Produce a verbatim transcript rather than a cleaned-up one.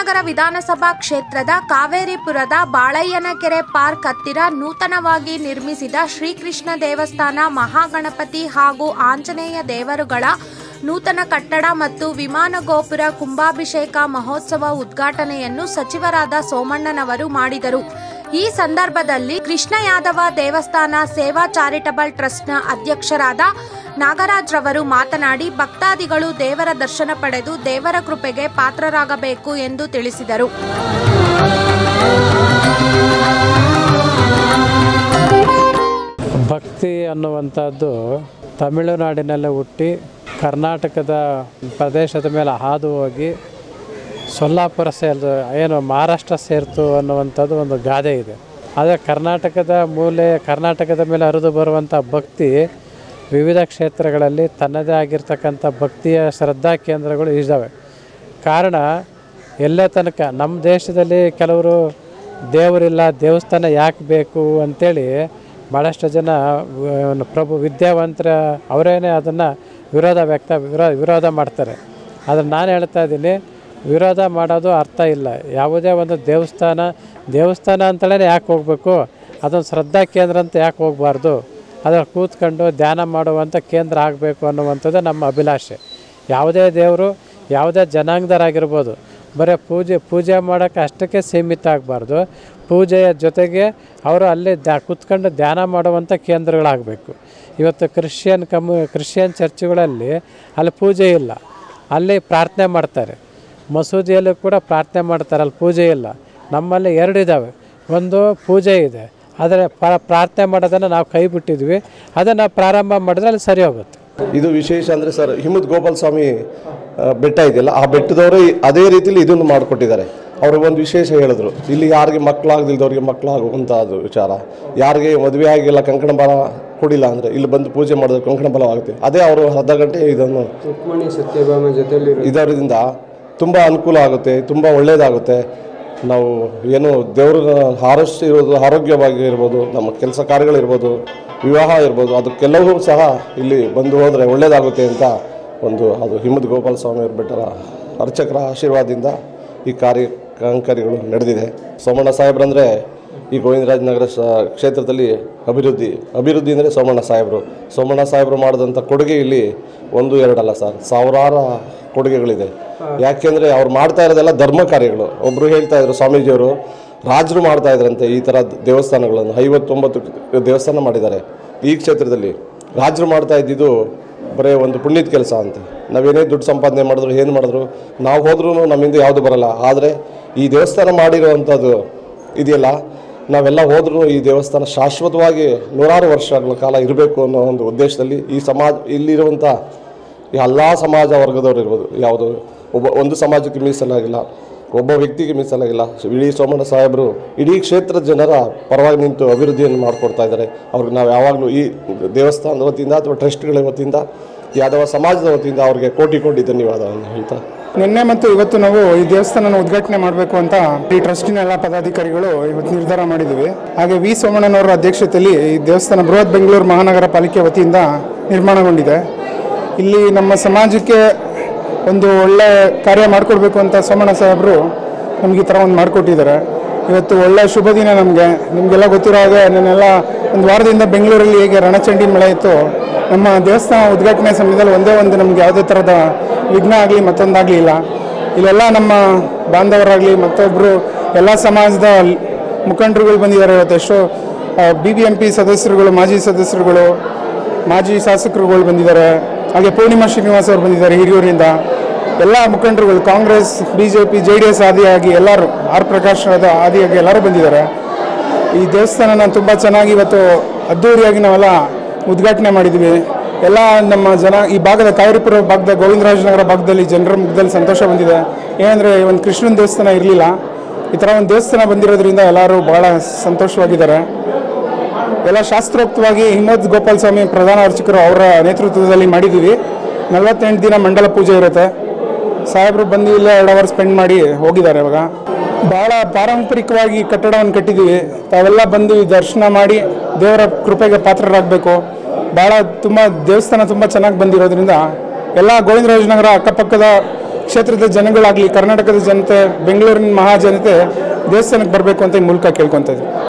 ರಾಜಾನಗರ ವಿಧಾನಸಭಾ ಕ್ಷೇತ್ರದ ಕಾವೇರಿಪುರದ ಬಾಳಯ್ಯನಕೆರೆ ಪಾರ್ಕ್ ಹತ್ತಿರ ನೂತನವಾಗಿ ನಿರ್ಮಿಸಿದ ಶ್ರೀಕೃಷ್ಣ ದೇವಸ್ಥಾನ, ಮಹಾಗಣಪತಿ ಹಾಗೂ ಆಂಜನೇಯ ದೇವರುಗಳ ನೂತನ ಕಟ್ಟಡ ಮತ್ತು ವಿಮಾನ ಗೋಪುರ ಕುಂಭಾಭಿಷೇಕ ಮಹೋತ್ಸವ ಉದ್ಘಾಟನೆಯನ್ನು ಸಚಿವರಾದ ಸೋಮಣ್ಣನವರು ಮಾಡಿದರು. ಈ ಸಂದರ್ಭದಲ್ಲಿ ಕೃಷ್ಣ ಯಾದವ ದೇವಸ್ಥಾನ ಸೇವಾ ಚಾರಿಟಬಲ್ ಟ್ರಸ್ಟ್ನ ಅಧ್ಯಕ್ಷರಾದ ನಾಗರಾಜ್ ರವರು ಮಾತನಾಡಿ, ಭಕ್ತಾದಿಗಳು ದೇವರ ದರ್ಶನ ಪಡೆದು ದೇವರ ಕೃಪೆಗೆ ಪಾತ್ರರಾಗಬೇಕು ಎಂದು ತಿಳಿಸಿದರು. ಭಕ್ತಿ ಅನ್ನುವಂಥದ್ದು ತಮಿಳುನಾಡಿನಲ್ಲೇ ಹುಟ್ಟಿ ಕರ್ನಾಟಕದ ಪ್ರದೇಶದ ಮೇಲೆ ಹಾದು ಹೋಗಿ ಸೊಲ್ಲಾಪುರ ಸೇರಿದು ಏನು ಮಹಾರಾಷ್ಟ್ರ ಸೇರ್ತು ಅನ್ನುವಂಥದ್ದು ಒಂದು ಗಾದೆ ಇದೆ. ಆದರೆ ಕರ್ನಾಟಕದ ಮೂಲೆ ಕರ್ನಾಟಕದ ಮೇಲೆ ಹರಿದು ಬರುವಂಥ ಭಕ್ತಿ ವಿವಿಧ ಕ್ಷೇತ್ರಗಳಲ್ಲಿ ತನ್ನದೇ ಆಗಿರ್ತಕ್ಕಂಥ ಭಕ್ತಿಯ ಶ್ರದ್ಧಾ ಕೇಂದ್ರಗಳು ಇದ್ದಾವೆ. ಕಾರಣ ಎಲ್ಲೇ ತನಕ ನಮ್ಮ ದೇಶದಲ್ಲಿ ಕೆಲವರು ದೇವರಿಲ್ಲ, ದೇವಸ್ಥಾನ ಯಾಕೆ ಬೇಕು ಅಂಥೇಳಿ ಭಾಳಷ್ಟು ಜನ ಪ್ರಭು ವಿದ್ಯಾವಂತರ ಅವರೇನೆ ಅದನ್ನು ವಿರೋಧ ವ್ಯಕ್ತ ವಿರೋ ವಿರೋಧ ಮಾಡ್ತಾರೆ. ಆದರೆ ನಾನು ಹೇಳ್ತಾ ಇದ್ದೀನಿ, ವಿರೋಧ ಮಾಡೋದು ಅರ್ಥ ಇಲ್ಲ. ಯಾವುದೇ ಒಂದು ದೇವಸ್ಥಾನ ದೇವಸ್ಥಾನ ಅಂತಲೇ ಯಾಕೆ ಹೋಗಬೇಕು, ಅದೊಂದು ಶ್ರದ್ಧಾ ಕೇಂದ್ರ ಅಂತ ಯಾಕೆ ಹೋಗಬಾರ್ದು, ಅದರಲ್ಲಿ ಕೂತ್ಕೊಂಡು ಧ್ಯಾನ ಮಾಡುವಂಥ ಕೇಂದ್ರ ಆಗಬೇಕು ಅನ್ನುವಂಥದ್ದು ನಮ್ಮ ಅಭಿಲಾಷೆ. ಯಾವುದೇ ದೇವರು ಯಾವುದೇ ಜನಾಂಗದರಾಗಿರ್ಬೋದು, ಬರೀ ಪೂಜೆ ಪೂಜೆ ಮಾಡೋಕ್ಕೆ ಅಷ್ಟಕ್ಕೆ ಸೀಮಿತ ಆಗಬಾರ್ದು. ಪೂಜೆಯ ಜೊತೆಗೆ ಅವರು ಅಲ್ಲಿ ದ್ಯಾ ಕೂತ್ಕೊಂಡು ಧ್ಯಾನ ಮಾಡುವಂಥ ಕೇಂದ್ರಗಳಾಗಬೇಕು. ಇವತ್ತು ಕ್ರಿಶ್ಚಿಯನ್ ಕಮ್ಯು ಕ್ರಿಶ್ಚಿಯನ್ ಚರ್ಚ್ಗಳಲ್ಲಿ ಅಲ್ಲಿ ಪೂಜೆ ಇಲ್ಲ, ಅಲ್ಲಿ ಪ್ರಾರ್ಥನೆ ಮಾಡ್ತಾರೆ. ಮಸೂದಿಯಲ್ಲೂ ಕೂಡ ಪ್ರಾರ್ಥನೆ ಮಾಡ್ತಾರೆ, ಅಲ್ಲಿ ಪೂಜೆ ಇಲ್ಲ. ನಮ್ಮಲ್ಲಿ ಎರಡು ಇದ್ದಾವೆ, ಒಂದು ಪೂಜೆ ಇದೆ, ಆದರೆ ಪ್ರಾರ್ಥನೆ ಮಾಡೋದನ್ನು ನಾವು ಕೈ ಬಿಟ್ಟಿದ್ವಿ. ಅದನ್ನು ಪ್ರಾರಂಭ ಮಾಡಿದ್ರೆ ಅಲ್ಲಿ ಸರಿ ಹೋಗುತ್ತೆ. ಇದು ವಿಶೇಷ ಅಂದರೆ ಸರ್, ಹಿಮದ್ ಗೋಪಾಲ ಸ್ವಾಮಿ ಬೆಟ್ಟ ಇದೆಯಲ್ಲ, ಆ ಬೆಟ್ಟದವರು ಅದೇ ರೀತಿಯಲ್ಲಿ ಇದನ್ನು ಮಾಡಿಕೊಟ್ಟಿದ್ದಾರೆ. ಅವರು ಒಂದು ವಿಶೇಷ ಹೇಳಿದ್ರು, ಇಲ್ಲಿ ಯಾರಿಗೆ ಮಕ್ಕಳಾಗದಿಲ್ದವ್ರಿಗೆ ಮಕ್ಕಳಾಗುವಂಥ ಅದು ವಿಚಾರ, ಯಾರಿಗೆ ಮದುವೆ ಆಗಿಲ್ಲ ಕಂಕಣ ಬಲ ಕೊಡಿಲ್ಲ ಅಂದರೆ ಇಲ್ಲಿ ಬಂದು ಪೂಜೆ ಮಾಡಿದ್ರೆ ಕಂಕಣ ಬಲವಾಗುತ್ತೆ. ಅದೇ ಅವರು ಅರ್ಧ ಗಂಟೆ ಇದನ್ನು ಸತ್ಯಭಾಮ ಜೊತೆಯಲ್ಲಿ ಇದರಿಂದ ತುಂಬ ಅನುಕೂಲ ಆಗುತ್ತೆ, ತುಂಬ ಒಳ್ಳೆಯದಾಗುತ್ತೆ. ನಾವು ಏನು ದೇವ್ರನ್ನ ಆರೋಗ್ಯ ಇರೋದು ಆರೋಗ್ಯವಾಗಿ ಇರ್ಬೋದು, ನಮ್ಮ ಕೆಲಸ ಕಾರ್ಯಗಳಿರ್ಬೋದು, ವಿವಾಹ ಇರ್ಬೋದು, ಅದಕ್ಕೆಲ್ಲವೂ ಸಹ ಇಲ್ಲಿ ಬಂದು ಹೋದರೆ ಒಳ್ಳೆಯದಾಗುತ್ತೆ ಅಂತ ಒಂದು ಅದು ಹಿಮದ್ ಗೋಪಾಲ ಸ್ವಾಮಿಯವ್ರ ಬೆಟ್ಟದ ಅರ್ಚಕರ ಆಶೀರ್ವಾದದಿಂದ ಈ ಕಾರ್ಯ ಕಾಂಕರ್ಯಗಳು ನಡೆದಿದೆ. ಸೋಮಣ್ಣ ಸಾಹೇಬ್ರಂದರೆ ಈ ಗೋವಿಂದರಾಜನಗರ ಸ ಕ್ಷೇತ್ರದಲ್ಲಿ ಅಭಿವೃದ್ಧಿ ಅಭಿವೃದ್ಧಿ ಅಂದರೆ ಸೋಮಣ್ಣ ಸಾಹೇಬರು ಸೋಮಣ್ಣ ಸಾಹೇಬರು ಮಾಡಿದಂಥ ಕೊಡುಗೆ ಇಲ್ಲಿ ಒಂದು ಎರಡಲ್ಲ ಸರ್, ಸಾವಿರಾರು ಕೊಡುಗೆಗಳಿದೆ. ಯಾಕೆಂದರೆ ಅವ್ರು ಮಾಡ್ತಾ ಇರೋದೆಲ್ಲ ಧರ್ಮ ಕಾರ್ಯಗಳು. ಒಬ್ಬರು ಹೇಳ್ತಾ ಇದ್ರು ಸ್ವಾಮೀಜಿಯವರು, ರಾಜರು ಮಾಡ್ತಾ ಇದ್ರಂತೆ ಈ ಥರ ದೇವಸ್ಥಾನಗಳನ್ನು, ಐವತ್ತೊಂಬತ್ತು ದೇವಸ್ಥಾನ ಮಾಡಿದ್ದಾರೆ ಈ ಕ್ಷೇತ್ರದಲ್ಲಿ. ರಾಜರು ಮಾಡ್ತಾ ಇದ್ದಿದ್ದು ಬರೀ ಒಂದು ಪುಣ್ಯದ ಕೆಲಸ ಅಂತ. ನಾವೇನೇ ದುಡ್ಡು ಸಂಪಾದನೆ ಮಾಡಿದ್ರು ಏನು ಮಾಡಿದ್ರು ನಾವು ಹೋದ್ರೂ ನಮ್ಮಿಂದ ಯಾವುದು ಬರಲ್ಲ. ಆದರೆ ಈ ದೇವಸ್ಥಾನ ಮಾಡಿರುವಂಥದ್ದು ಇದೆಯಲ್ಲ, ನಾವೆಲ್ಲ ಹೋದ್ರೂ ಈ ದೇವಸ್ಥಾನ ಶಾಶ್ವತವಾಗಿ ನೂರಾರು ವರ್ಷಗಳ ಕಾಲ ಇರಬೇಕು ಅನ್ನೋ ಒಂದು ಉದ್ದೇಶದಲ್ಲಿ ಈ ಸಮಾಜ ಇಲ್ಲಿರುವಂಥ ಎಲ್ಲ ಸಮಾಜ ವರ್ಗದವರು ಇರ್ಬೋದು, ಯಾವುದು ಒಬ್ಬ ಒಂದು ಸಮಾಜಕ್ಕೆ ಮೀಸಲಾಗಿಲ್ಲ, ಒಬ್ಬ ವ್ಯಕ್ತಿಗೆ ಮೀಸಲಾಗಿಲ್ಲ. ಇಡೀ ಸೋಮಣ್ಣ ಸಾಹೇಬರು ಇಡೀ ಕ್ಷೇತ್ರದ ಜನರ ಪರವಾಗಿ ನಿಂತು ಅಭಿವೃದ್ಧಿಯನ್ನು ಮಾಡಿಕೊಡ್ತಾ ಇದ್ದಾರೆ. ಅವ್ರಿಗೆ ನಾವು ಯಾವಾಗಲೂ ಈ ದೇವಸ್ಥಾನದ ವತಿಯಿಂದ ಅಥವಾ ಟ್ರಸ್ಟ್ಗಳ ವತಿಯಿಂದ, ಯಾದವ ಸಮಾಜದ ವತಿಯಿಂದ ಅವ್ರಿಗೆ ಕೋಟಿ ಕೋಟಿ ಧನ್ಯವಾದವನ್ನು ಹೇಳ್ತಾ, ನಿನ್ನೆ ಮತ್ತು ಇವತ್ತು ನಾವು ಈ ದೇವಸ್ಥಾನನ ಉದ್ಘಾಟನೆ ಮಾಡಬೇಕು ಅಂತ ಈ ಟ್ರಸ್ಟಿನ ಎಲ್ಲ ಪದಾಧಿಕಾರಿಗಳು ಇವತ್ತು ನಿರ್ಧಾರ ಮಾಡಿದ್ದೀವಿ. ಹಾಗೆ ವಿ ಸೋಮಣ್ಣನವರ ಅಧ್ಯಕ್ಷತೆಯಲ್ಲಿ ಈ ದೇವಸ್ಥಾನ ಬೃಹತ್ ಬೆಂಗಳೂರು ಮಹಾನಗರ ಪಾಲಿಕೆ ವತಿಯಿಂದ ನಿರ್ಮಾಣಗೊಂಡಿದೆ. ಇಲ್ಲಿ ನಮ್ಮ ಸಮಾಜಕ್ಕೆ ಒಂದು ಒಳ್ಳೆ ಕಾರ್ಯ ಮಾಡಿಕೊಡ್ಬೇಕು ಅಂತ ಸೋಮಣ್ಣ ಸಾಹೇಬರು ನಮಗೆ ಈ ಥರ ಒಂದು ಮಾಡಿಕೊಟ್ಟಿದ್ದಾರೆ. ಇವತ್ತು ಒಳ್ಳೆಯ ಶುಭ ದಿನ ನಮಗೆ. ನಿಮಗೆಲ್ಲ ಗೊತ್ತಿರೋ ಹಾಗೆ ನಾನೆಲ್ಲ ಒಂದು ವಾರದಿಂದ ಬೆಂಗಳೂರಲ್ಲಿ ಹೇಗೆ ರಣಚಂಡಿ ಮಳೆ ಇತ್ತು, ನಮ್ಮ ದೇವಸ್ಥಾನ ಉದ್ಘಾಟನೆ ಸಮಯದಲ್ಲಿ ಒಂದೇ ಒಂದು ನಮಗೆ ಯಾವುದೇ ಥರದ ವಿಘ್ನ ಆಗಲಿ ಮತ್ತೊಂದಾಗಲಿ ಇಲ್ಲ. ಇಲ್ಲೆಲ್ಲ ನಮ್ಮ ಬಾಂಧವರಾಗಲಿ ಮತ್ತೊಬ್ಬರು ಎಲ್ಲ ಸಮಾಜದ ಮುಖಂಡರುಗಳು ಬಂದಿದ್ದಾರೆ. ಇವತ್ತು ಎಷ್ಟೋ ಬಿ ಬಿ ಎಂ ಪಿ ಸದಸ್ಯರುಗಳು, ಮಾಜಿ ಸದಸ್ಯರುಗಳು, ಮಾಜಿ ಶಾಸಕರುಗಳು ಬಂದಿದ್ದಾರೆ. ಹಾಗೆ ಪೂರ್ಣಿಮಾ ಶ್ರೀನಿವಾಸ್ ಅವರು ಬಂದಿದ್ದಾರೆ ಹಿರಿಯೂರಿಂದ. ಎಲ್ಲ ಮುಖಂಡರುಗಳು Congress, B J P, J D S ಆದಿಯಾಗಿ ಎಲ್ಲರೂ, ಆರ್ ಪ್ರಕಾಶ್ ಆದಿಯಾಗಿ ಎಲ್ಲರೂ ಬಂದಿದ್ದಾರೆ. ಈ ದೇವಸ್ಥಾನನ ತುಂಬ ಚೆನ್ನಾಗಿ ಇವತ್ತು ಅದ್ದೂರಿಯಾಗಿ ನಾವೆಲ್ಲ ಉದ್ಘಾಟನೆ ಮಾಡಿದ್ವಿ. ಎಲ್ಲ ನಮ್ಮ ಜನ ಈ ಭಾಗದ ಕಾವೇರಿಪುರ ಭಾಗದ ಗೋವಿಂದರಾಜನಗರ ಭಾಗದಲ್ಲಿ ಜನರ ಮುಖದಲ್ಲಿ ಸಂತೋಷ ಬಂದಿದೆ. ಏನಂದರೆ ಒಂದು ಕೃಷ್ಣನ ದೇವಸ್ಥಾನ ಇರಲಿಲ್ಲ, ಈ ಥರ ಒಂದು ದೇವಸ್ಥಾನ ಬಂದಿರೋದ್ರಿಂದ ಎಲ್ಲರೂ ಭಾಳ ಸಂತೋಷವಾಗಿದ್ದಾರೆ. ಎಲ್ಲ ಶಾಸ್ತ್ರೋಕ್ತವಾಗಿ ಹಿಮದ್ ಗೋಪಾಲ ಸ್ವಾಮಿ ಪ್ರಧಾನ ಅರ್ಚಕರು ಅವರ ನೇತೃತ್ವದಲ್ಲಿ ಮಾಡಿದ್ದೀವಿ. ನಲವತ್ತೆಂಟು ದಿನ ಮಂಡಲ ಪೂಜೆ ಇರುತ್ತೆ. ಸಾಹೇಬರು ಬಂದು ಇಲ್ಲೇ ಎರಡು ಅವರ್ ಸ್ಪೆಂಡ್ ಮಾಡಿ ಹೋಗಿದ್ದಾರೆ. ಇವಾಗ ಭಾಳ ಪಾರಂಪರಿಕವಾಗಿ ಕಟ್ಟಡವನ್ನು ಕಟ್ಟಿದ್ದೀವಿ. ತಾವೆಲ್ಲ ಬಂದು ದರ್ಶನ ಮಾಡಿ ದೇವರ ಕೃಪೆಗೆ ಪಾತ್ರರಾಗಬೇಕು. ಭಾಳ ತುಂಬ ದೇವಸ್ಥಾನ ತುಂಬ ಚೆನ್ನಾಗಿ ಬಂದಿರೋದ್ರಿಂದ ಎಲ್ಲ ಗೋವಿಂದರಾಜನಗರ ಅಕ್ಕಪಕ್ಕದ ಕ್ಷೇತ್ರದ ಜನಗಳಾಗಲಿ, ಕರ್ನಾಟಕದ ಜನತೆ, ಬೆಂಗಳೂರಿನ ಮಹಾಜನತೆ ದೇವಸ್ಥಾನಕ್ಕೆ ಬರಬೇಕು ಅಂತ ಈ ಮೂಲಕ ಕೇಳ್ಕೊತಾ ಇದ್ದೀವಿ.